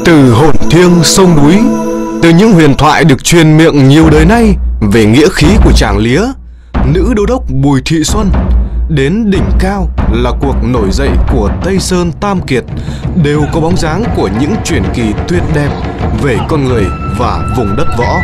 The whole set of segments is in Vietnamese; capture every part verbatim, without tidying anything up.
Từ hồn thiêng sông núi, từ những huyền thoại được truyền miệng nhiều đời nay về nghĩa khí của Tràng Lía, nữ đô đốc Bùi Thị Xuân, đến đỉnh cao là cuộc nổi dậy của Tây Sơn Tam Kiệt, đều có bóng dáng của những truyền kỳ tuyệt đẹp về con người và vùng đất võ.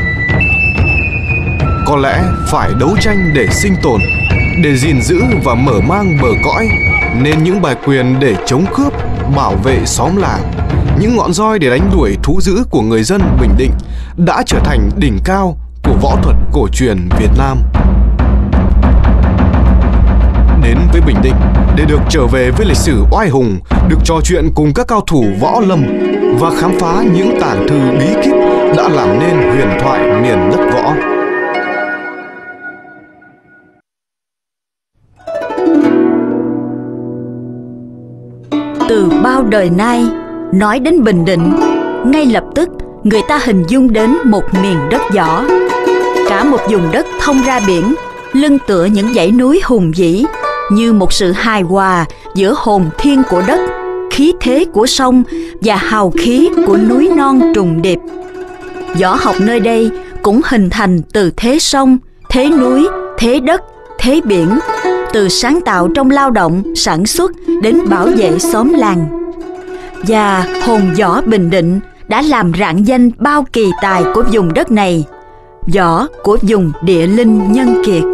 Có lẽ phải đấu tranh để sinh tồn, để gìn giữ và mở mang bờ cõi, nên những bài quyền để chống cướp, bảo vệ xóm làng, những ngọn roi để đánh đuổi thú dữ của người dân Bình Định đã trở thành đỉnh cao của võ thuật cổ truyền Việt Nam. Đến với Bình Định để được trở về với lịch sử oai hùng, được trò chuyện cùng các cao thủ võ lâm và khám phá những tàng thư bí kíp đã làm nên huyền thoại miền đất võ. Từ bao đời nay, nói đến Bình Định, ngay lập tức người ta hình dung đến một miền đất võ. Cả một vùng đất thông ra biển, lưng tựa những dãy núi hùng vĩ, như một sự hài hòa giữa hồn thiêng của đất, khí thế của sông và hào khí của núi non trùng điệp. Võ học nơi đây cũng hình thành từ thế sông, thế núi, thế đất, thế biển, từ sáng tạo trong lao động, sản xuất đến bảo vệ xóm làng. Và hồn võ Bình Định đã làm rạng danh bao kỳ tài của vùng đất này, võ của vùng địa linh nhân kiệt.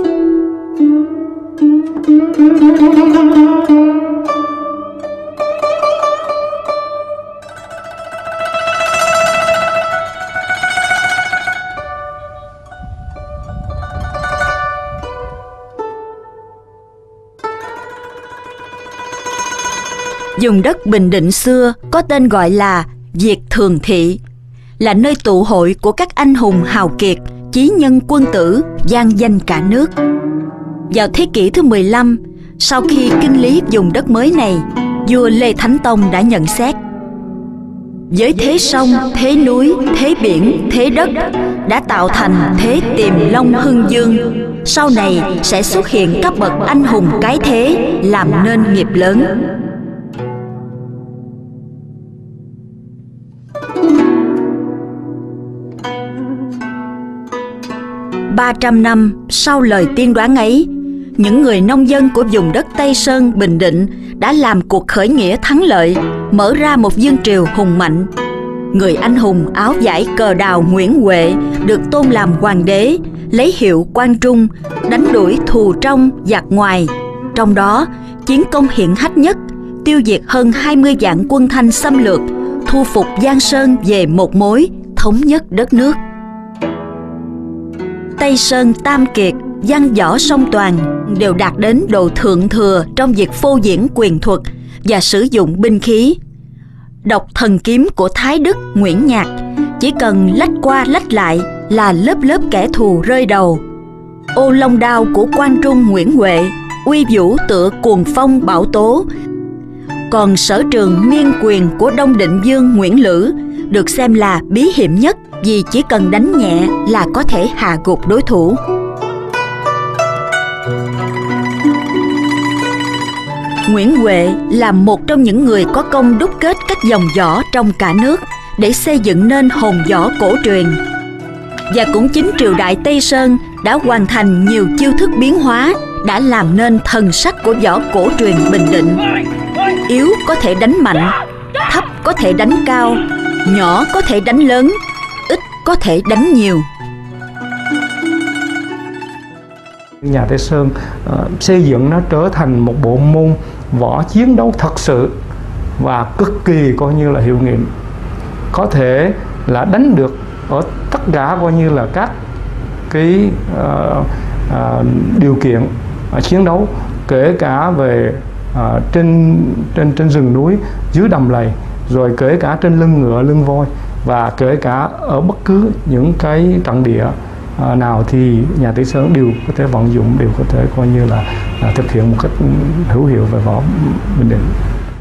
Vùng đất Bình Định xưa có tên gọi là Việt Thường Thị, là nơi tụ hội của các anh hùng hào kiệt, chí nhân quân tử vang danh cả nước. Vào thế kỷ thứ mười lăm, sau khi kinh lý vùng đất mới này, vua Lê Thánh Tông đã nhận xét: với thế sông, thế núi, thế biển, thế đất đã tạo thành thế Tiềm Long Hưng Dương, sau này sẽ xuất hiện các bậc anh hùng cái thế, làm nên nghiệp lớn. Ba trăm năm sau lời tiên đoán ấy, những người nông dân của vùng đất Tây Sơn, Bình Định đã làm cuộc khởi nghĩa thắng lợi, mở ra một vương triều hùng mạnh. Người anh hùng áo vải cờ đào Nguyễn Huệ được tôn làm hoàng đế, lấy hiệu Quang Trung, đánh đuổi thù trong giặc ngoài. Trong đó, chiến công hiển hách nhất, tiêu diệt hơn hai mươi vạn quân Thanh xâm lược, thu phục Giang Sơn về một mối, thống nhất đất nước. Tây Sơn Tam Kiệt, văn võ song toàn đều đạt đến độ thượng thừa trong việc phô diễn quyền thuật và sử dụng binh khí. Độc thần kiếm của Thái Đức Nguyễn Nhạc chỉ cần lách qua lách lại là lớp lớp kẻ thù rơi đầu. Ô long đao của Quang Trung Nguyễn Huệ uy vũ tựa cuồng phong bão tố. Còn sở trường miên quyền của Đông Định Vương Nguyễn Lữ được xem là bí hiểm nhất, vì chỉ cần đánh nhẹ là có thể hạ gục đối thủ. Nguyễn Huệ là một trong những người có công đúc kết các dòng võ trong cả nước để xây dựng nên hồn võ cổ truyền. Và cũng chính triều đại Tây Sơn đã hoàn thành nhiều chiêu thức biến hóa, đã làm nên thần sắc của võ cổ truyền Bình Định. Yếu có thể đánh mạnh, thấp có thể đánh cao, nhỏ có thể đánh lớn, ít có thể đánh nhiều. Nhà Tây Sơn uh, xây dựng nó trở thành một bộ môn võ chiến đấu thật sự và cực kỳ coi như là hiệu nghiệm, có thể là đánh được ở tất cả coi như là các cái uh, uh, điều kiện uh, chiến đấu, kể cả về uh, trên trên trên rừng núi, dưới đầm lầy, rồi kể cả trên lưng ngựa, lưng voi, và kể cả ở bất cứ những cái trận địa À, nào thì nhà Tây Sơn đều có thể vận dụng, đều có thể coi như là, là thực hiện một cách hữu hiệu về võ Bình Định.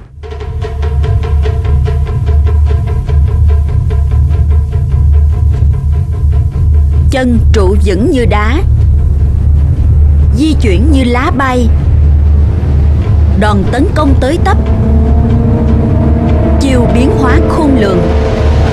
Chân trụ vững như đá, di chuyển như lá bay, đòn tấn công tới tấp, chiêu biến hóa khôn lường,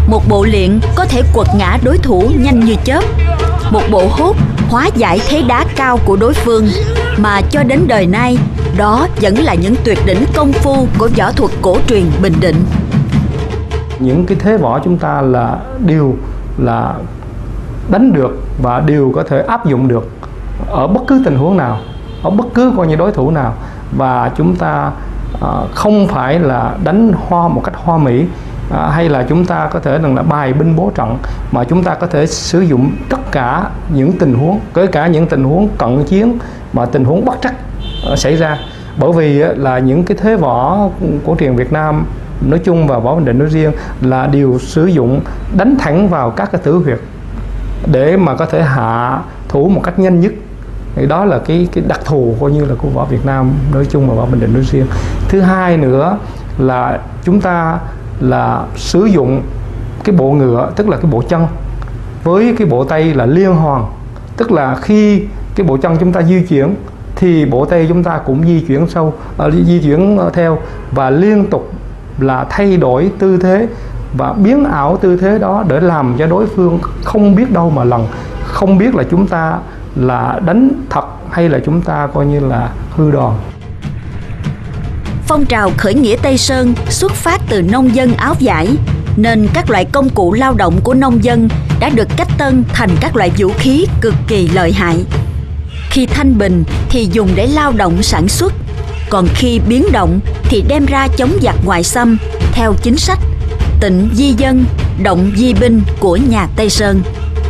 Một bộ liện có thể quật ngã đối thủ nhanh như chớp. Một bộ hốt hóa giải thế đá cao của đối phương. Mà cho đến đời nay, đó vẫn là những tuyệt đỉnh công phu của võ thuật cổ truyền Bình Định. Những cái thế võ chúng ta là đều là đánh được và đều có thể áp dụng được ở bất cứ tình huống nào, ở bất cứ coi như đối thủ nào. Và chúng ta uh, không phải là đánh hoa một cách hoa mỹ, uh, hay là chúng ta có thể rằng là bài binh bố trận, mà chúng ta có thể sử dụng tất cả những tình huống, kể cả những tình huống cận chiến mà tình huống bất trắc uh, xảy ra. Bởi vì uh, là những cái thế võ cổ truyền Việt Nam nói chung và võ Bình Định nói riêng là đều sử dụng đánh thẳng vào các cái tử huyệt để mà có thể hạ thủ một cách nhanh nhất. Thì đó là cái cái đặc thù coi như là của võ Việt Nam nói chung và võ Bình Định nói riêng. Thứ hai nữa là chúng ta là sử dụng cái bộ ngựa, tức là cái bộ chân, với cái bộ tay là liên hoàn, tức là khi cái bộ chân chúng ta di chuyển thì bộ tay chúng ta cũng di chuyển sâu, uh, di chuyển theo và liên tục là thay đổi tư thế và biến ảo tư thế đó để làm cho đối phương không biết đâu mà lần, không biết là chúng ta là đánh thật hay là chúng ta coi như là hư đòn. Phong trào khởi nghĩa Tây Sơn xuất phát từ nông dân áo vải, nên các loại công cụ lao động của nông dân đã được cách tân thành các loại vũ khí cực kỳ lợi hại. Khi thanh bình thì dùng để lao động sản xuất, còn khi biến động thì đem ra chống giặc ngoại xâm theo chính sách tịnh di dân, động di binh của nhà Tây Sơn.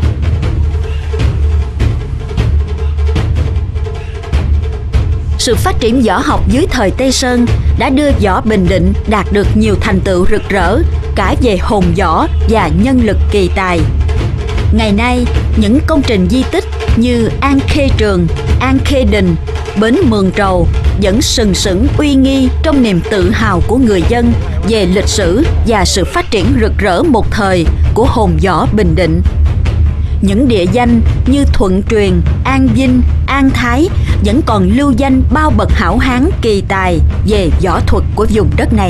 Sự phát triển võ học dưới thời Tây Sơn đã đưa võ Bình Định đạt được nhiều thành tựu rực rỡ cả về hồn võ và nhân lực kỳ tài. Ngày nay, những công trình di tích như An Khê Trường, An Khê Đình, Bến Mường Trầu vẫn sừng sững uy nghi trong niềm tự hào của người dân về lịch sử và sự phát triển rực rỡ một thời của hồn võ Bình Định. Những địa danh như Thuận Truyền, An Vinh, An Thái vẫn còn lưu danh bao bậc hảo hán kỳ tài về võ thuật của vùng đất này.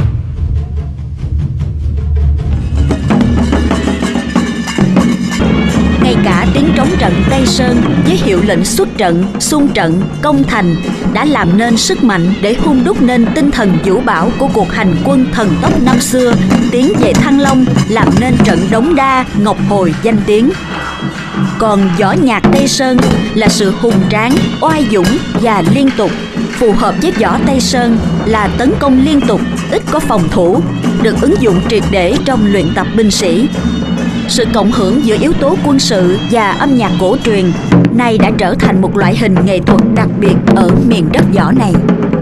Ngay cả tiếng trống trận Tây Sơn với hiệu lệnh xuất trận, xung trận, công thành đã làm nên sức mạnh để hun đúc nên tinh thần vũ bão của cuộc hành quân thần tốc năm xưa tiến về Thăng Long, làm nên trận Đống Đa, Ngọc Hồi danh tiếng. Còn võ nhạc Tây Sơn là sự hùng tráng, oai dũng và liên tục. Phù hợp với võ Tây Sơn là tấn công liên tục, ít có phòng thủ, được ứng dụng triệt để trong luyện tập binh sĩ. Sự cộng hưởng giữa yếu tố quân sự và âm nhạc cổ truyền nay đã trở thành một loại hình nghệ thuật đặc biệt ở miền đất võ này.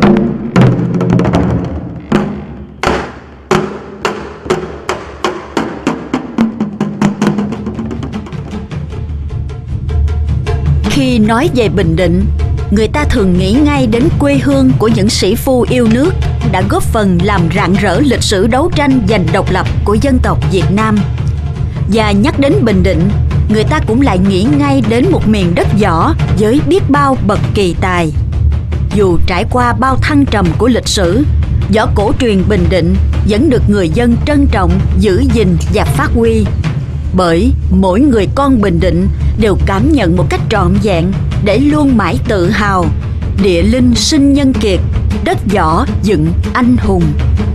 Khi nói về Bình Định, người ta thường nghĩ ngay đến quê hương của những sĩ phu yêu nước đã góp phần làm rạng rỡ lịch sử đấu tranh giành độc lập của dân tộc Việt Nam. Và nhắc đến Bình Định, người ta cũng lại nghĩ ngay đến một miền đất võ với biết bao bậc kỳ tài. Dù trải qua bao thăng trầm của lịch sử, võ cổ truyền Bình Định vẫn được người dân trân trọng, giữ gìn và phát huy. Bởi mỗi người con Bình Định đều cảm nhận một cách trọn vẹn để luôn mãi tự hào địa linh sinh nhân kiệt, đất võ dựng anh hùng.